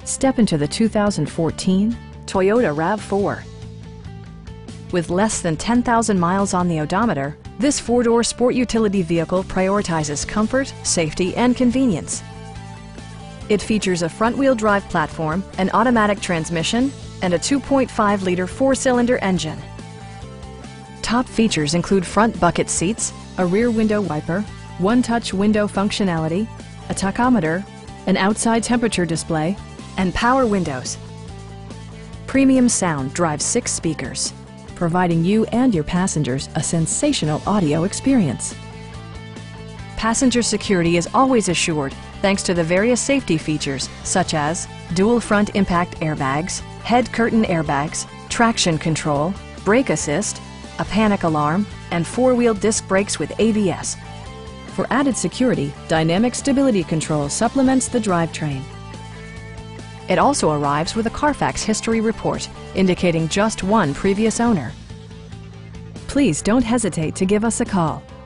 Step into the 2014 Toyota RAV4. With less than 10,000 miles on the odometer, this four-door sport utility vehicle prioritizes comfort, safety, and convenience. It features a front-wheel drive platform, an automatic transmission, and a 2.5-liter four-cylinder engine. Top features include front bucket seats, a rear window wiper, one-touch window functionality, a tachometer, an outside temperature display, and power windows. Premium sound drives 6 speakers, providing you and your passengers a sensational audio experience. Passenger security is always assured thanks to the various safety features such as dual front impact airbags, head curtain airbags, traction control, brake assist, a panic alarm, and 4-wheel disc brakes with ABS. For added security, dynamic stability control supplements the drivetrain. It also arrives with a Carfax history report, indicating just one previous owner. Please don't hesitate to give us a call.